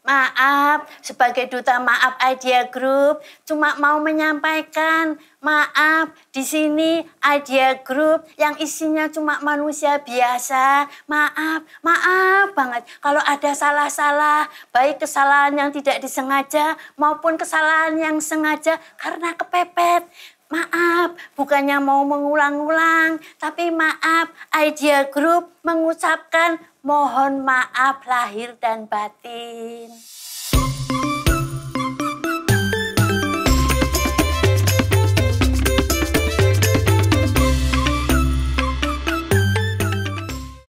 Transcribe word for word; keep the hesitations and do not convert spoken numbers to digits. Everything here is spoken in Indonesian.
Maaf, sebagai duta maaf Idea Group, cuma mau menyampaikan, maaf, di sini Idea Group yang isinya cuma manusia biasa. Maaf, maaf banget kalau ada salah-salah, baik kesalahan yang tidak disengaja maupun kesalahan yang sengaja karena kepepet. Maaf, bukannya mau mengulang-ulang, tapi maaf, Idea Group mengucapkan mohon maaf lahir dan batin.